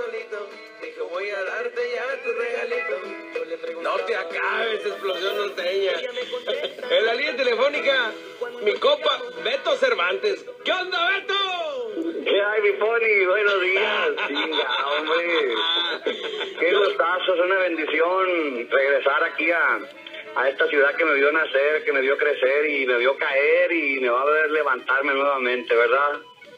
solito, dijo voy a darte ya tu regalito. No te acabes, explosión norteña. En la línea telefónica, mi compa Beto Cervantes. ¿Qué onda, Beto? ¿Qué hay, mi Pony? Buenos días. Chinga, hombre. Qué gustazo, es una bendición regresar aquí a esta ciudad que me vio nacer, que me vio crecer y me vio caer y me va a ver levantarme nuevamente, ¿verdad?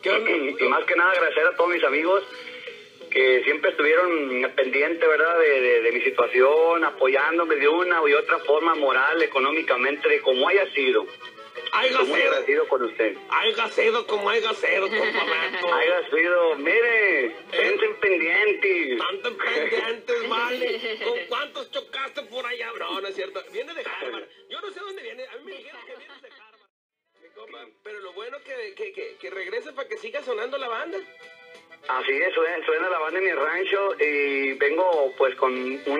Y más que nada agradecer a todos mis amigos que siempre estuvieron pendientes, ¿verdad?, de mi situación, apoyándome de una u otra forma, moral, económicamente, de como haya sido. Estoy muy agradecido con usted. Haiga sido como haiga sido, compa Beto. Haiga sido, mire, estén pendientes. Tanto pendientes, vale. ¿Con cuántos chocaste por allá? No, no es cierto. Viene de Harvard. Yo no sé dónde viene. A mí me dijeron que vienes de Harvard. Mi compa, pero lo bueno que regrese para que siga sonando la banda. Así es, suena la banda en mi rancho y vengo pues con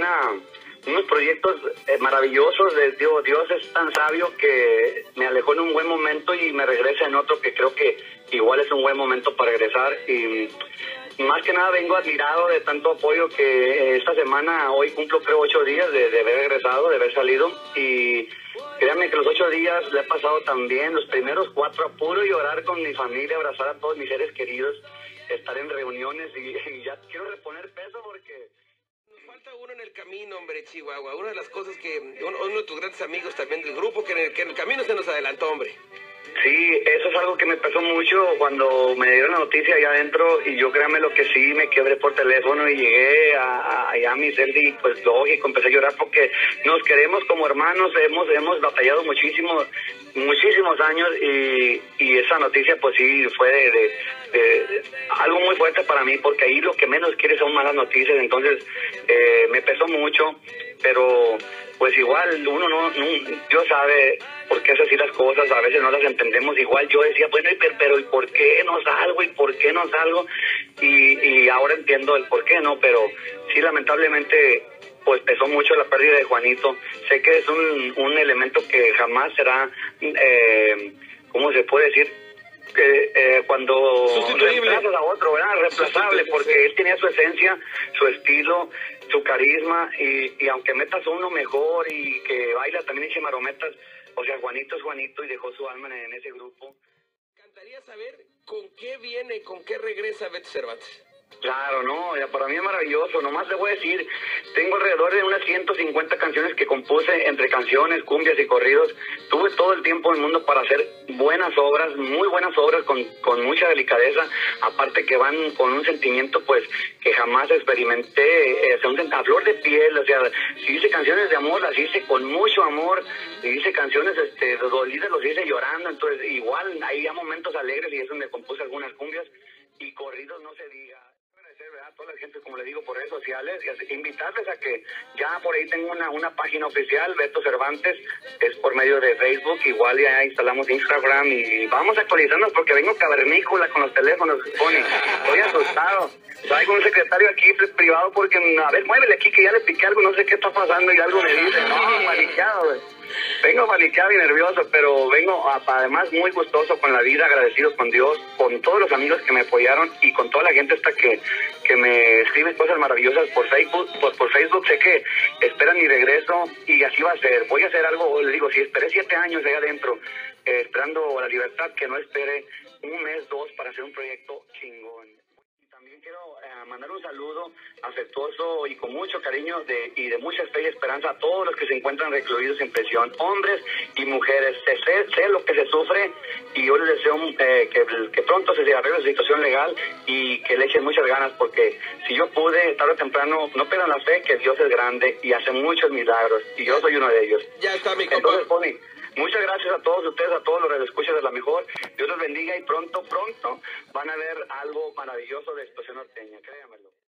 unos proyectos maravillosos. Dios es tan sabio que me alejó en un buen momento y me regresa en otro que creo que igual es un buen momento para regresar. Y más que nada vengo admirado de tanto apoyo que esta semana, hoy cumplo creo 8 días de haber regresado, de haber salido, y créanme que los 8 días le he pasado tan bien. Los primeros 4 a puro llorar con mi familia, abrazar a todos mis seres queridos, estar en reuniones y ya quiero reponer peso porque nos falta uno en el camino, hombre, Chihuahua. Una de las cosas que uno de tus grandes amigos también del grupo, que en el camino se nos adelantó, hombre. Sí, eso es algo que me pesó mucho cuando me dieron la noticia allá adentro, y yo créanme lo que sí, me quebré por teléfono y llegué allá a mi celda y pues lógico, empecé a llorar porque nos queremos como hermanos, hemos batallado muchísimos años y esa noticia pues sí fue de algo muy fuerte para mí, porque ahí lo que menos quiere son malas noticias. Entonces me pesó mucho, pero pues igual uno no Dios sabe por qué es así las cosas, a veces no las entendemos. Igual yo decía, bueno, pero ¿y por qué no salgo? ¿Y por qué no salgo? Y ahora entiendo el por qué no, pero sí, lamentablemente pues pesó mucho la pérdida de Juanito. Sé que es un elemento que jamás será, ¿cómo se puede decir? Cuando reemplazas a otro, ¿verdad? Reemplazable, porque él tenía su esencia, su estilo, su carisma, y aunque metas uno mejor y que baila también eche marometas, o sea, Juanito es Juanito y dejó su alma en ese grupo. Me encantaría saber con qué viene, con qué regresa Beto Cervantes. Claro, no, ya para mí es maravilloso. Nomás le voy a decir, tengo alrededor de unas 150 canciones que compuse, entre canciones, cumbias y corridos. Tuve todo el tiempo del mundo para hacer buenas obras, muy buenas obras, con mucha delicadeza, aparte que van con un sentimiento pues que jamás experimenté, a flor de piel. O sea, si hice canciones de amor, las hice con mucho amor, y hice canciones dolidas, los hice llorando. Entonces igual hay momentos alegres y es donde compuse algunas cumbias, y corridos no se diga. A toda la gente, como le digo, por redes sociales, y invitarles a que ya por ahí tengo una página oficial, Beto Cervantes, es por medio de Facebook. Igual ya instalamos Instagram y vamos actualizando porque vengo cavernícola con los teléfonos, Pony. Estoy asustado. Traigo un secretario aquí privado porque, a ver, muévele aquí que ya le piqué algo, no sé qué está pasando, y algo me dice, no, paniqueado, güey. Vengo paniqueado y nervioso, pero vengo además muy gustoso con la vida, agradecido con Dios, con todos los amigos que me apoyaron y con toda la gente que me escribe cosas maravillosas por Facebook. Por Facebook sé que esperan mi regreso y así va a ser. Voy a hacer algo, les digo, si esperé 7 años allá adentro, esperando la libertad, que no espere 1 mes, 2 para hacer un proyecto chingón. También quiero mandar un saludo afectuoso y con mucho cariño y de mucha fe y esperanza a todos los que se encuentran recluidos en prisión, hombres y mujeres. Sé lo que se sufre, y yo les deseo que pronto se arregle la situación legal y que le echen muchas ganas, porque si yo pude, tarde o temprano, no pierdan la fe, que Dios es grande y hace muchos milagros, y yo soy uno de ellos. Ya está, mi compa. Entonces, Pony, muchas gracias a todos ustedes, a todos los radioescuchas de La Mejor. Dios los bendiga y pronto van a ver algo maravilloso de Explosión Norteña, créanmelo.